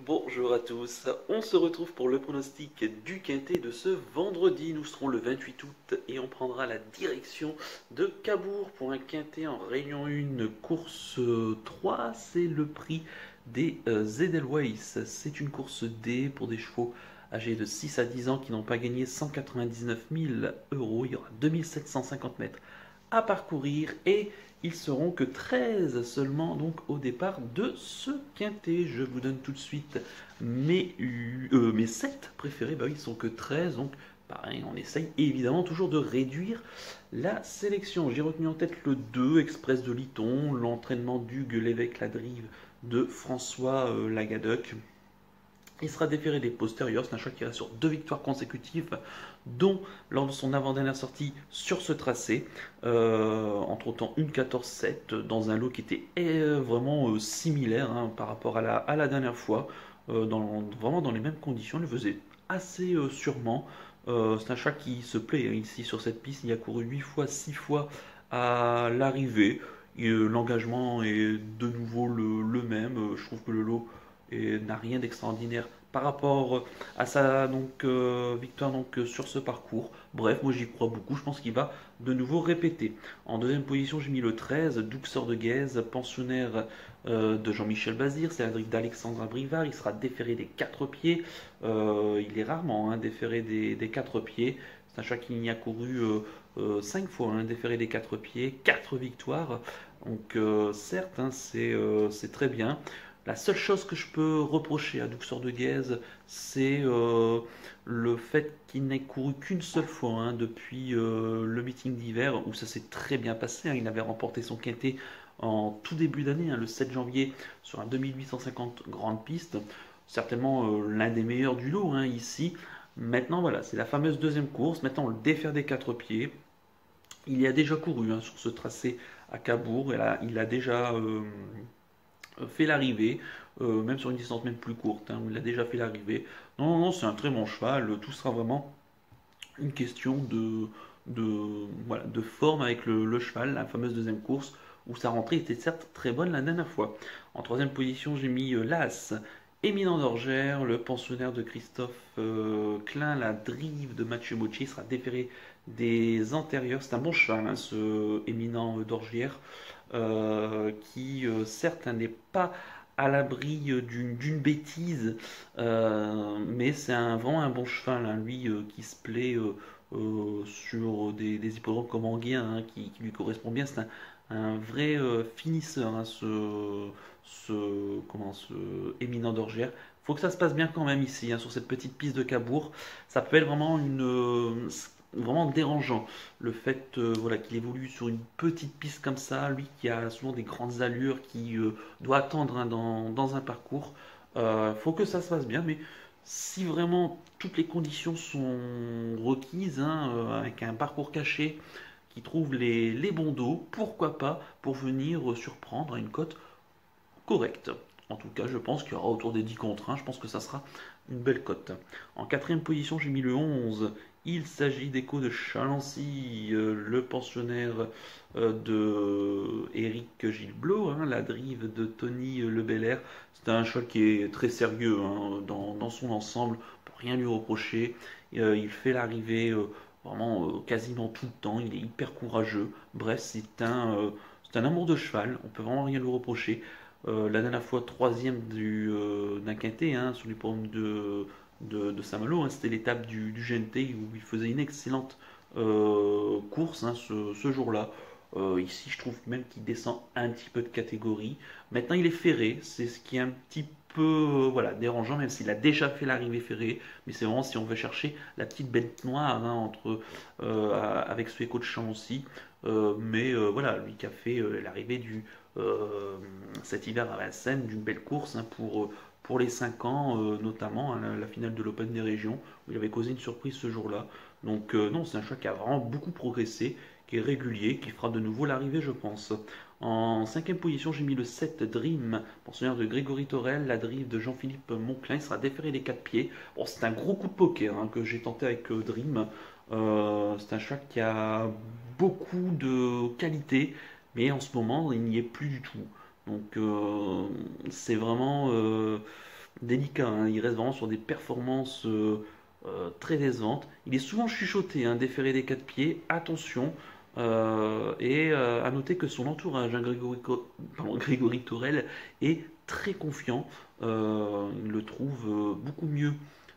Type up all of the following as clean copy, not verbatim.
Bonjour à tous, on se retrouve pour le pronostic du Quintet de ce vendredi. Nous serons le 28 août et on prendra la direction de Cabourg pour un Quintet en Réunion 1, course 3. C'est le prix des Edelweiss. C'est une course D pour des chevaux âgés de 6 à 10 ans qui n'ont pas gagné 199 000 euros. Il y aura 2750 mètres à parcourir et ils seront que 13 seulement donc au départ de ce quintet. Je vous donne tout de suite mes 7 préférés. Bah oui, ils sont que 13, donc pareil, on essaye évidemment toujours de réduire la sélection. J'ai retenu en tête le 2, Express de Liton, l'entraînement d'Hugues Lévesque, la drive de François Lagadec. Il sera déféré des postérieurs, c'est un choix qui reste sur 2 victoires consécutives, dont lors de son avant-dernière sortie sur ce tracé, entre autant une 14-7, dans un lot qui était vraiment similaire par rapport à la dernière fois, vraiment dans les mêmes conditions, il le faisait assez sûrement. C'est un chat qui se plaît ici sur cette piste, il a couru 8 fois, 6 fois à l'arrivée. L'engagement est de nouveau le même, je trouve que le lot et n'a rien d'extraordinaire par rapport à sa victoire sur ce parcours. Bref, moi j'y crois beaucoup, je pense qu'il va de nouveau répéter. En deuxième position, j'ai mis le 13, Douxeur de Guèze, pensionnaire de Jean-Michel Bazir, c'est la d'Alexandre Brivard, il sera déféré des 4 pieds, il est rarement déféré des 4 pieds, c'est un chat qui n'y a couru 5 fois, déféré des 4 pieds, 4 victoires, donc certes c'est très bien. La seule chose que je peux reprocher à Douxeur de Guèze, c'est le fait qu'il n'ait couru qu'une seule fois depuis le meeting d'hiver, où ça s'est très bien passé. Il avait remporté son quintet en tout début d'année, le 7 janvier, sur un 2850 grande piste. Certainement l'un des meilleurs du lot ici. Maintenant, voilà, c'est la fameuse deuxième course. Maintenant, on le défère des 4 pieds. Il y a déjà couru sur ce tracé à Cabourg. Il a déjà fait l'arrivée, même sur une distance même plus courte, où il a déjà fait l'arrivée. Non, non, non, c'est un très bon cheval, tout sera vraiment une question voilà, de forme avec le cheval, la fameuse deuxième course, où sa rentrée était certes très bonne la dernière fois. En troisième position, j'ai mis l'As, Éminent d'Orgère, le pensionnaire de Christophe Klein, la drive de Mathieu Mocci sera déféré des antérieurs. C'est un bon cheval, ce Éminent d'Orgère, qui certes n'est pas à l'abri d'une bêtise, mais c'est vraiment un bon cheval, lui, qui se plaît sur des hippodromes comme Anguien, qui lui correspond bien. C'est un vrai finisseur, ce éminent d'Orgère. Il faut que ça se passe bien quand même ici, sur cette petite piste de Cabourg. Ça peut être vraiment vraiment dérangeant le fait voilà, qu'il évolue sur une petite piste comme ça, lui qui a souvent des grandes allures, qui doit attendre dans un parcours. Faut que ça se passe bien, mais si vraiment toutes les conditions sont requises, avec un parcours caché qui trouve les bons dos, pourquoi pas pour venir surprendre à une cote correcte. En tout cas, je pense qu'il y aura autour des 10 contre 1. Je pense que ça sera une belle cote. En quatrième position, j'ai mis le 11. Il s'agit d'Echo de Chalancy, le pensionnaire de Eric Gilblot, la drive de Tony Le Belair. C'est un cheval qui est très sérieux dans son ensemble, pour rien lui reprocher. Il fait l'arrivée vraiment quasiment tout le temps. Il est hyper courageux. Bref, c'est un amour de cheval. On peut vraiment rien lui reprocher. La dernière fois, troisième d'un quintet sur les pommes de Saint-Malo, c'était l'étape du GNT où il faisait une excellente course ce jour-là. Ici, je trouve même qu'il descend un petit peu de catégorie. Maintenant, il est ferré, c'est ce qui est un petit peu voilà, dérangeant, même s'il a déjà fait l'arrivée ferrée. Mais c'est vraiment si on veut chercher la petite bête noire avec ce écho de champ aussi. Mais voilà, lui qui a fait l'arrivée cet hiver à Vincennes d'une belle course pour les 5 ans, notamment la finale de l'Open des régions, où il avait causé une surprise ce jour-là. Donc non, c'est un choix qui a vraiment beaucoup progressé, qui est régulier, qui fera de nouveau l'arrivée, je pense. En cinquième position, j'ai mis le 7 Dream, pensionnaire de Grégory Torel, la drive de Jean-Philippe Monclin, il sera déféré des 4 pieds. Bon, c'est un gros coup de poker que j'ai tenté avec Dream. C'est un choix qui a beaucoup de qualité, mais en ce moment, il n'y est plus du tout. Donc, c'est vraiment délicat, hein. Il reste vraiment sur des performances très décevantes. Il est souvent chuchoté, hein, déféré des quatre pieds, attention. Et à noter que son entourage, hein, Grégory Torel, est très confiant. Il le trouve beaucoup mieux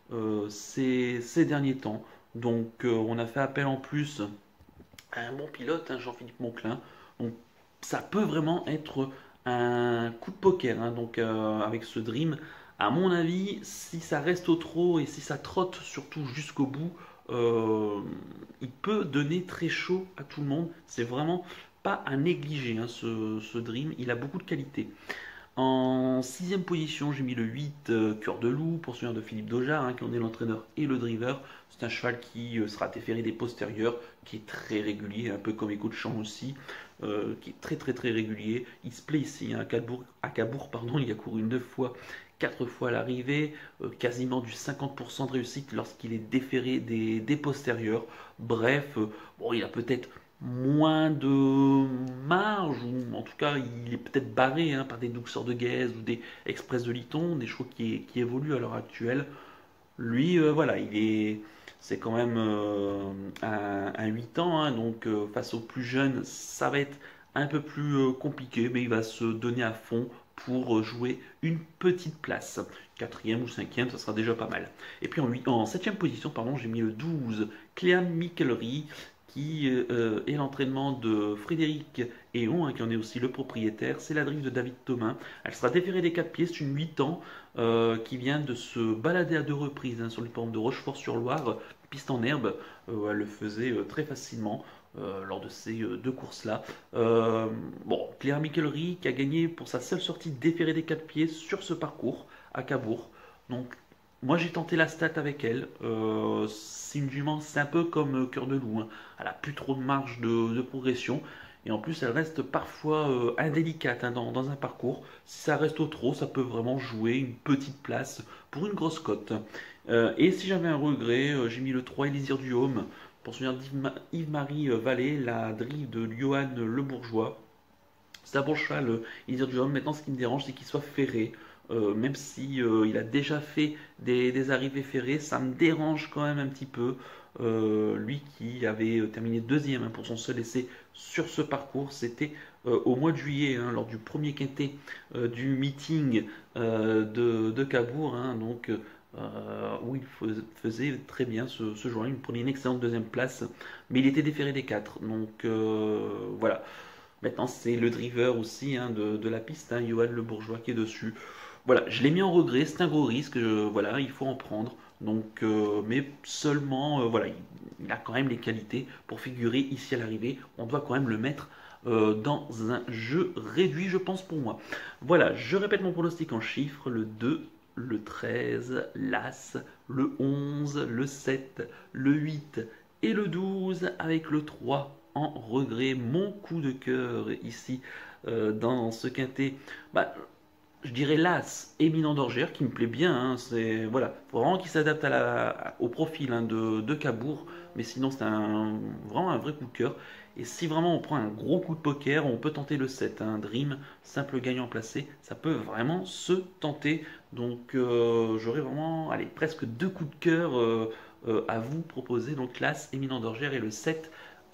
ces derniers temps. Donc on a fait appel en plus à un bon pilote, hein, Jean-Philippe Monclin. Donc ça peut vraiment être un coup de poker, hein, donc avec ce Dream. À mon avis, si ça reste au trot et si ça trotte surtout jusqu'au bout, euh, il peut donner très chaud à tout le monde. C'est vraiment pas à négliger, hein, ce Dream. Il a beaucoup de qualité. En sixième position, j'ai mis le 8 Cœur de Loup, poursuivant de Philippe Dojar, hein, qui en est l'entraîneur et le driver. C'est un cheval qui sera déféré des postérieurs, qui est très régulier, un peu comme Echo de Champ aussi, qui est très très très régulier. Il se plaît ici, hein, à Cabourg, pardon, il a couru 9 fois, 4 fois à l'arrivée, quasiment du 50% de réussite lorsqu'il est déféré des postérieurs. Bref, bon, il a peut-être moins de marge, ou en tout cas il est peut-être barré, hein, par des Douxeurs de Guèze ou des Express de Liton, des chevaux qui évoluent à l'heure actuelle. Lui, voilà, c'est quand même un 8 ans, hein, donc face aux plus jeunes, ça va être un peu plus compliqué, mais il va se donner à fond pour jouer une petite place. Quatrième ou cinquième, ça sera déjà pas mal. Et puis en septième position, pardon, j'ai mis le 12, Cléa Michelry, qui est l'entraînement de Frédéric Héon, hein, qui en est aussi le propriétaire. C'est la drive de David Thomas. Elle sera déférée des 4 pieds, c'est une 8 ans qui vient de se balader à deux reprises, hein, sur l'hippodrome de Rochefort-sur-Loire, piste en herbe. Elle le faisait très facilement lors de ces deux courses-là. Bon, Claire Michelry qui a gagné pour sa seule sortie déférée des 4 pieds sur ce parcours à Cabourg. Donc moi j'ai tenté la stat avec elle. C'est une jument, c'est un peu comme Cœur de Loup, hein. Elle a plus trop de marge de progression. Et en plus, elle reste parfois indélicate, hein, dans un parcours. Si ça reste au trot, ça peut vraiment jouer une petite place pour une grosse cote. Et si j'avais un regret, j'ai mis le 3 Élysir du Haume pour souvenir d'Yves-Marie Vallée, la drive de Johan Le Bourgeois. C'est un bon cheval, Élysir du Haume. Maintenant, ce qui me dérange, c'est qu'il soit ferré. Même si il a déjà fait des arrivées ferrées, ça me dérange quand même un petit peu. Lui qui avait terminé deuxième, hein, pour son seul essai sur ce parcours, c'était au mois de juillet, hein, lors du premier quintet du meeting de Cabourg, hein, donc où il faisait très bien ce jour-là. Il prenait une excellente deuxième place, mais il était déféré des quatre. Donc voilà. Maintenant, c'est le driver aussi, hein, de la piste, hein, Johan Le Bourgeois, qui est dessus. Voilà, je l'ai mis en regret, c'est un gros risque, voilà, il faut en prendre. Donc, mais seulement, voilà, il a quand même les qualités pour figurer ici à l'arrivée. On doit quand même le mettre dans un jeu réduit, je pense, pour moi. Voilà, je répète mon pronostic en chiffres, le 2, le 13, l'As, le 11, le 7, le 8 et le 12, avec le 3 en regret. Mon coup de cœur ici dans ce quintet, bah, je dirais l'As éminent d'Orgère qui me plaît bien, hein. C'est voilà, faut vraiment qu'il s'adapte au profil, hein, de Cabourg, mais sinon c'est vraiment un vrai coup de cœur. Et si vraiment on prend un gros coup de poker, on peut tenter le 7, hein, Dream, simple gagnant placé, ça peut vraiment se tenter. Donc j'aurais vraiment, allez, presque deux coups de cœur à vous proposer. Donc l'As éminent d'Orgère et le 7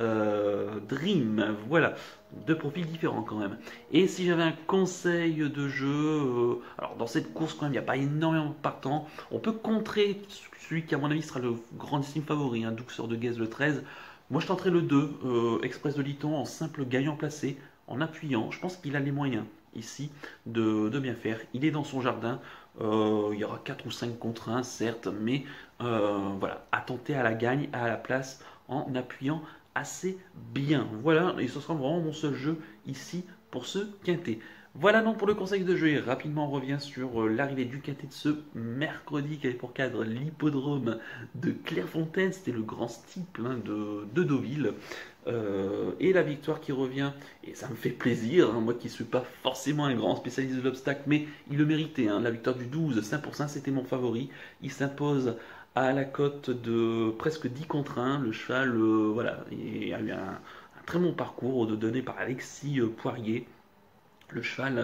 Dream, voilà, deux profils différents quand même. Et si j'avais un conseil de jeu, alors dans cette course quand même il n'y a pas énormément de partants, on peut contrer celui qui à mon avis sera le grandissime favori, un Douxeur de Guèze le 13. Moi je tenterai le 2, Express de Liton, en simple gagnant placé, en appuyant. Je pense qu'il a les moyens ici de bien faire. Il est dans son jardin, il y aura 4 ou 5 contre 1 certes, mais voilà, à tenter à la gagne, à la place, en appuyant assez bien. Voilà, et ce sera vraiment mon seul jeu ici pour ce quintet. Voilà donc pour le conseil de jeu. Et rapidement, on revient sur l'arrivée du quintet de ce mercredi qui avait pour cadre l'hippodrome de Clairefontaine. C'était le grand steeple, hein, de Deauville. Et la victoire qui revient, et ça me fait plaisir, hein, moi qui ne suis pas forcément un grand spécialiste de l'obstacle, mais il le méritait, hein. La victoire du 12, 5%, c'était mon favori. Il s'impose à la cote de presque 10 contre 1. Le cheval, voilà, il a eu un très bon parcours donné par Alexis Poirier. Le cheval,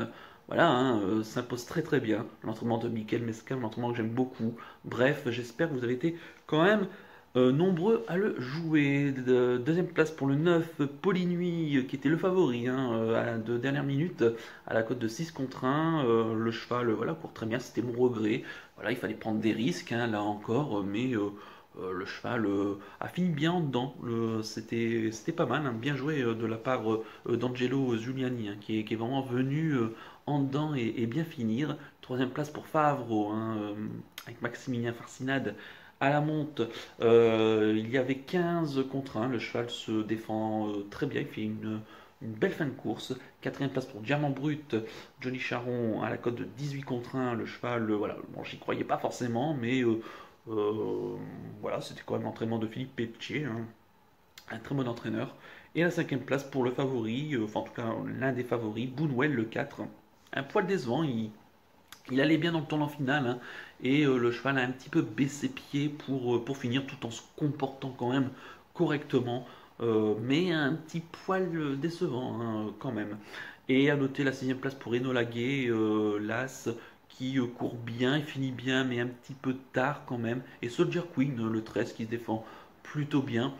voilà, hein, s'impose très très bien. L'entraînement de Michael Mescal, un entraînement que j'aime beaucoup. Bref, j'espère que vous avez été quand même nombreux à le jouer. Deuxième place pour le 9, Polynuit, qui était le favori hein, de dernière minute, à la cote de 6 contre 1. Le cheval, voilà, court très bien, c'était mon regret. Voilà, il fallait prendre des risques, hein, là encore, mais le cheval a fini bien en dedans. C'était pas mal, hein, bien joué de la part d'Angelo Giuliani, hein, qui est vraiment venu en dedans et bien finir. Troisième place pour Favreau, hein, avec Maximilien Farcinade à la monte. Il y avait 15 contre 1. Le cheval se défend très bien. Il fait une belle fin de course. Quatrième place pour Diamant Brut. Johnny Charon à la cote de 18 contre 1. Le cheval, voilà, bon, j'y croyais pas forcément, mais voilà, c'était quand même l'entraînement de Philippe Pelletier, hein, un très bon entraîneur. Et la cinquième place pour le favori, enfin en tout cas l'un des favoris, Boonwell le 4. Un poil décevant, il allait bien dans le tournant final, hein, et le cheval a un petit peu baissé pied pour finir tout en se comportant quand même correctement, mais un petit poil décevant hein, quand même. Et à noter la sixième place pour Enola Gay, l'As, qui court bien, il finit bien, mais un petit peu tard quand même. Et Soldier Queen, le 13, qui se défend plutôt bien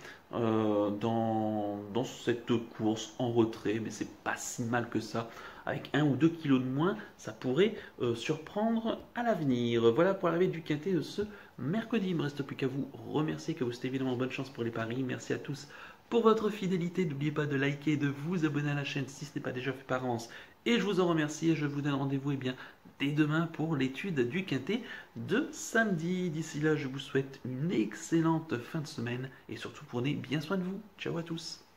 dans cette course en retrait, mais c'est pas si mal que ça. Avec 1 ou 2 kilos de moins, ça pourrait surprendre à l'avenir. Voilà pour l'arrivée du quintet de ce mercredi. Il ne me reste plus qu'à vous remercier, que vous souhaitez évidemment bonne chance pour les paris. Merci à tous pour votre fidélité. N'oubliez pas de liker et de vous abonner à la chaîne si ce n'est pas déjà fait par avance. Et je vous en remercie et je vous donne rendez-vous dès demain pour l'étude du quintet de samedi. D'ici là, je vous souhaite une excellente fin de semaine et surtout prenez bien soin de vous. Ciao à tous.